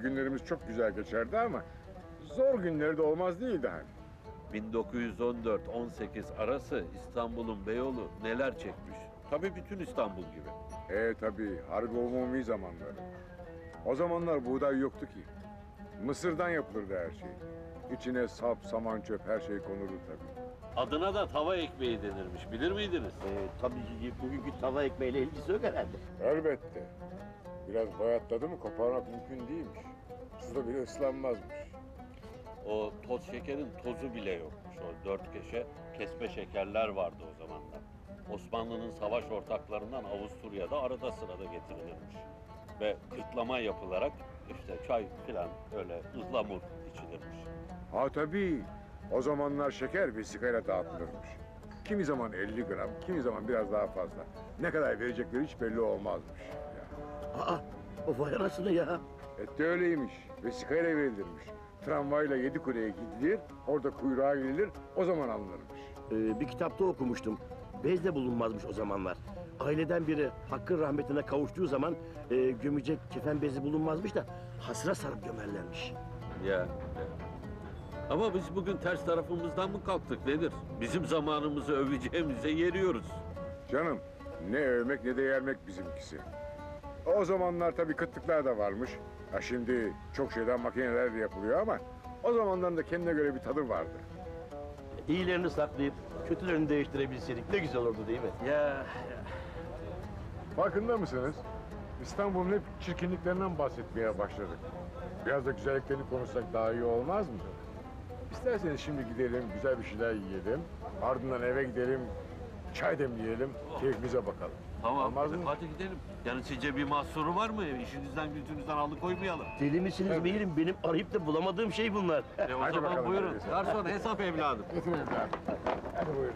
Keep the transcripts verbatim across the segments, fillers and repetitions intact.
günlerimiz çok güzel geçerdi ama zor günleri de olmaz değildi hani. bin dokuz yüz on dört on sekiz arası İstanbul'un Beyoğlu neler çekmiş. Tabii bütün İstanbul gibi. E tabii harbi umumi zamanları. O zamanlar buğday yoktu ki. Mısırdan yapılırdı her şey. İçine sap, saman, çöp her şey konurdu tabii. Adına da tava ekmeği denirmiş. Bilir miydiniz? Ee, tabii bugünkü tava ekmeğiyle ilgisi yok herhalde. Elbette. Biraz bayatladı mı koparmak mümkün değilmiş. Suda bile ıslanmazmış. O toz şekerin tozu bile yokmuş. O dört köşe kesme şekerler vardı o zamanlar. Osmanlı'nın savaş ortaklarından Avusturya'da arada sırada getirilirmiş. Ve kırtlama yapılarak işte çay filan öyle ıhlamur içilirmiş. Ha tabii. O zamanlar şeker vesikayla dağıtılırmış. Kimi zaman elli gram, kimi zaman biraz daha fazla. Ne kadar verecekleri hiç belli olmazmış. Ya. Aa, o vay anasını ya. Et de öyleymiş. Vesikayla verilirmiş. Tramvayla Yedikule'ye gidilir, orada kuyruğa girilir, o zaman alınırmış. Ee, bir kitapta okumuştum. Bez de bulunmazmış o zamanlar. Aileden biri Hakk'ın rahmetine kavuştuğu zaman e, gömecek kefen bezi bulunmazmış da hasıra sarıp gömerlermiş. Ya, ya. Ama biz bugün ters tarafımızdan mı kalktık nedir? Bizim zamanımızı öveceğimize yeriyoruz. Canım, ne övmek ne de yermek bizimkisi. O zamanlar tabii kıtlıklar da varmış. Ha şimdi çok şeyden makinelerle yapılıyor ama o zamanların da kendine göre bir tadı vardı. İyilerini saklayıp kötülerini değiştirebilseydik ne güzel olurdu değil mi? Ya, ya. Farkında mısınız? İstanbul'un hep çirkinliklerinden bahsetmeye başladık. Biraz da güzelliklerini konuşsak daha iyi olmaz mı? İsterseniz şimdi gidelim, güzel bir şeyler yiyelim. Ardından eve gidelim, çay demleyelim, keyfimize bakalım. Tamam, Olmaz mı? hadi gidelim. Yani sizce bir mahsuru var mı? İşinizden gücünüzden alıkoymayalım. Deli misiniz Evet. beyim? Benim arayıp da bulamadığım şey bunlar. E o Hadi zaman bakalım, buyurun. öyleyse. Garson hesap evladım. Getirin efendim. Hadi buyurun.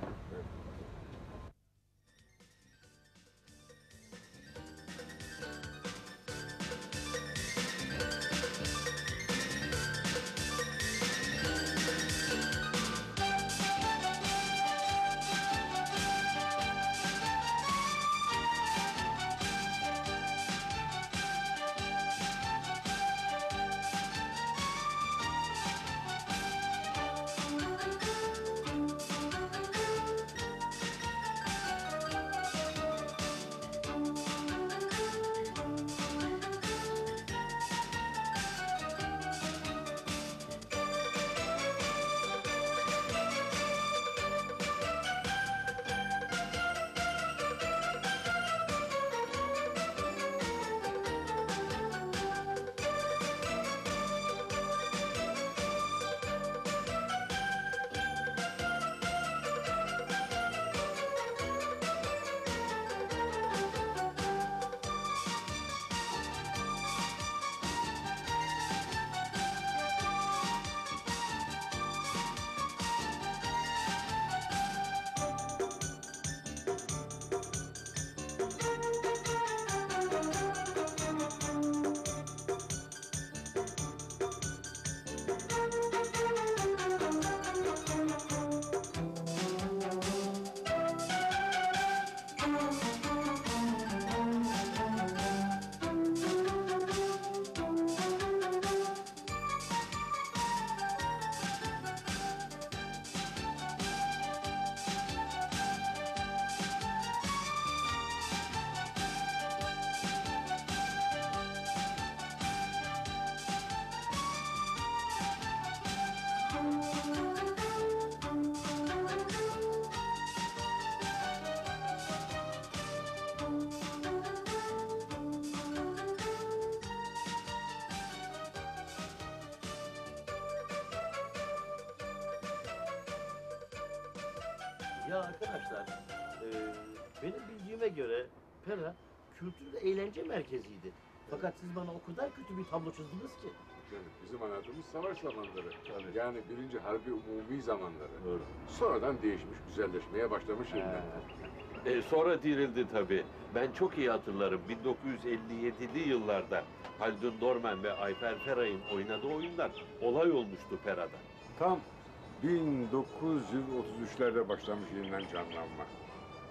Ya arkadaşlar, e, benim bildiğime göre Pera kültür ve eğlence merkeziydi. Fakat siz bana o kadar kötü bir tablo çizdiniz ki. Yani bizim hayatımız savaş zamanları. Tabii. Yani birinci harbi umumi zamanları. Doğru. Sonradan değişmiş, güzelleşmeye başlamış yeniden. E, sonra dirildi tabii. Ben çok iyi hatırlarım. bin dokuz yüz elli yedili yıllarda Haldun Dorman ve Ayfer Feray'ın oynadığı oyunlar olay olmuştu Pera'da. Tam bin dokuz yüz otuz üçlerde başlamış yeniden canlanma.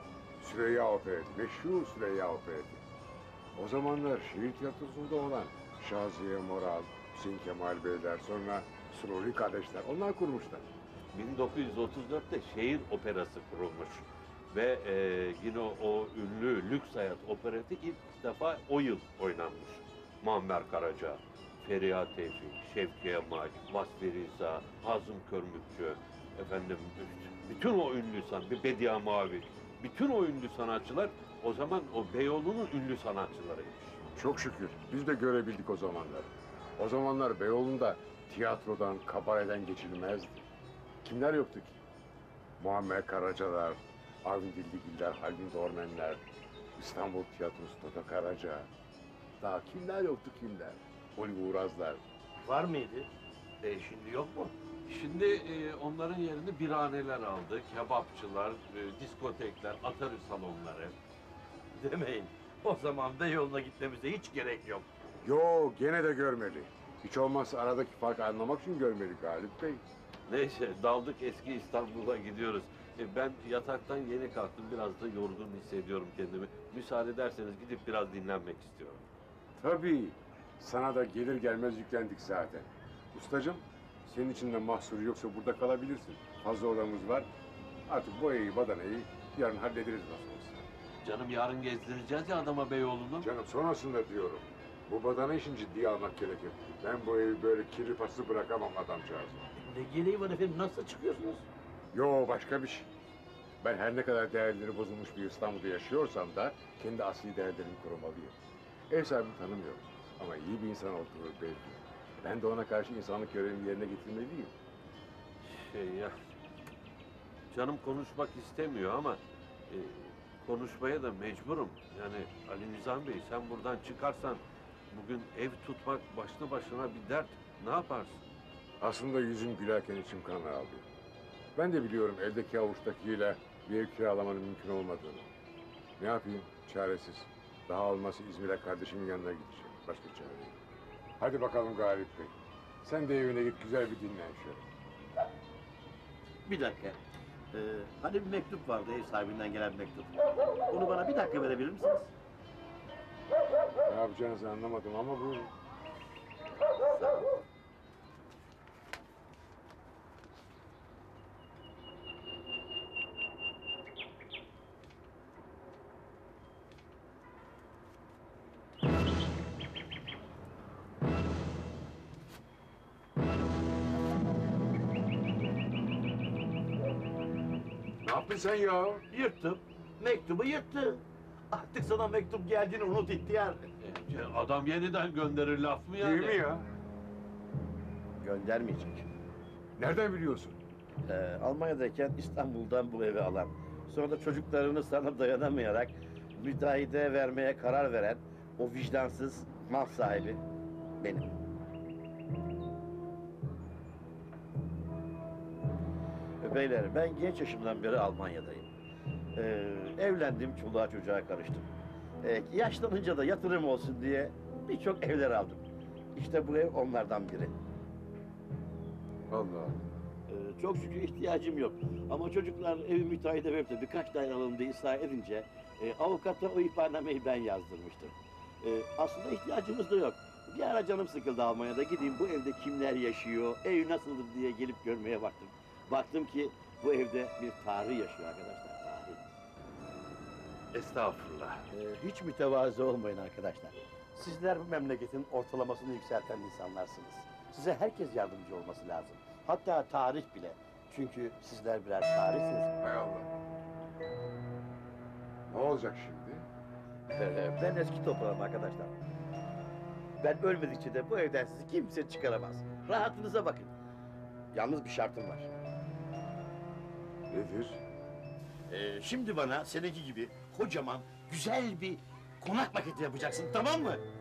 Süreyya Opereti, meşhur Süreyya Opereti. O zamanlar şehir tiyatrosunda olan Şaziye Moral, Hüseyin Kemal Beyler, sonra Sururi kardeşler. Onlar kurmuşlar. bin dokuz yüz otuz dörtte şehir operası kurulmuş. Ve e, yine o, o ünlü Lüks Hayat opereti ilk defa o yıl oynanmış. Muammer Karaca, Feriha Tevfik, Şevki Kemal, Vasfi Rıza, Hazım Körmükçü, efendim bütün o ünlü san, bir Bediye Mavi, bütün o ünlü sanatçılar o zaman o Beyoğlu'nun ünlü sanatçılarıymış. Çok şükür biz de görebildik o zamanlar. O zamanlar Beyoğlu'nda tiyatrodan, kabareden geçilmezdi. Kimler yoktu ki? Muammer Karacalar, Avni Dildigiller, Halil Dormenler, İstanbul Tiyatrosu Toto Karaca. Daha kimler yoktu kimler? Oliver Urazlar. Var mıydı? E, şimdi yok mu? Şimdi e, onların yerini birhaneler aldı, kebapçılar, e, diskotekler, atarı salonları. Demeyin. O zaman Beyoğlu'na gitmemize hiç gerek yok. Yo, gene de görmeli. Hiç olmazsa aradaki farkı anlamak için görmeli Galip Bey. Neyse daldık eski İstanbul'a gidiyoruz. E, ben yataktan yeni kalktım, biraz da yorgun hissediyorum kendimi. Müsaade ederseniz gidip biraz dinlenmek istiyorum. Tabii. Sana da gelir gelmez yüklendik zaten. Ustacığım, senin için de mahsuru yoksa burada kalabilirsin. Fazla odamız var. Artık boyayı, badanayı yarın hallederiz nasıl olsa. Canım yarın gezdireceğiz ya adama Beyoğlu'nu. Canım sonrasında diyorum. Bu badana işini ciddiye almak gerekir. Ben bu evi böyle kirli paslı bırakamam adamcağızı. Ne gereği var efendim? Nasıl çıkıyorsunuz? Yo, başka bir şey. Ben her ne kadar değerleri bozulmuş bir İstanbul'da yaşıyorsam da kendi asli değerlerimi korumalıyım. Ev sahibini tanımıyorum ama iyi bir insan olduğu belli. Ben de ona karşı insanlık görevimi yerine getirmeliyim. Şey ya, canım konuşmak istemiyor ama e, konuşmaya da mecburum. Yani Ali Nizam Bey, sen buradan çıkarsan bugün ev tutmak başlı başına bir dert. Ne yaparsın? Aslında yüzüm gülerken içim kan ağlıyor. Ben de biliyorum eldeki avuçtakiyle bir ev kiralamanın mümkün olmadığını. Ne yapayım? Çaresiz. Daha olmazsa İzmir'e kardeşimin yanına gideceğim. Başka çare yok. Hadi bakalım Galip Bey. Sen de evine git, güzel bir dinlen şöyle. Bir dakika. Ee, hani bir mektup vardı, ev sahibinden gelen mektup. Onu bana bir dakika verebilir misiniz? Ne yapacağınızı anlamadım ama buyurun. Sağ olun. Ne yaptın sen ya? Yırttım. Mektubu yırttı. Artık sana mektup geldiğini unut ihtiyar. E, adam yeniden gönderir laf mı yani? Değil mi ya? Göndermeyecek. Nereden biliyorsun? Ee, Almanya'dayken İstanbul'dan bu evi alan, sonra da çocuklarını sana dayanamayarak müteahhide vermeye karar veren o vicdansız mal sahibi benim. Beyler, ben genç yaşımdan beri Almanya'dayım. Ee, evlendim, çoluğa çocuğa karıştım. Ee, yaşlanınca da yatırım olsun diye birçok evler aldım. İşte bu ev onlardan biri. Allah Allah. Ee, çok şükür ihtiyacım yok. Ama çocuklar evi müteahhide verip de birkaç daire alalım diye ısrar edince e, avukata o ihbarnameyi ben yazdırmıştım. E, aslında ihtiyacımız da yok. Bir ara canım sıkıldı Almanya'da. Gideyim bu evde kimler yaşıyor, ev nasıldır diye gelip görmeye baktım. Baktım ki bu evde bir tarih yaşıyor arkadaşlar, tarih. Estağfurullah. Ee, hiç mütevazı olmayın arkadaşlar. Sizler bu memleketin ortalamasını yükselten insanlarsınız. Size herkes yardımcı olması lazım. Hatta tarih bile. Çünkü sizler birer tarihsiniz. Hay Allah. Ne olacak şimdi? Ee, ben eski toprağım arkadaşlar. Ben ölmedikçe de bu evden sizi kimse çıkaramaz. Rahatınıza bakın. Yalnız bir şartım var. Nedir? Ee, şimdi bana seninki gibi kocaman, güzel bir konak maketi yapacaksın, tamam mı?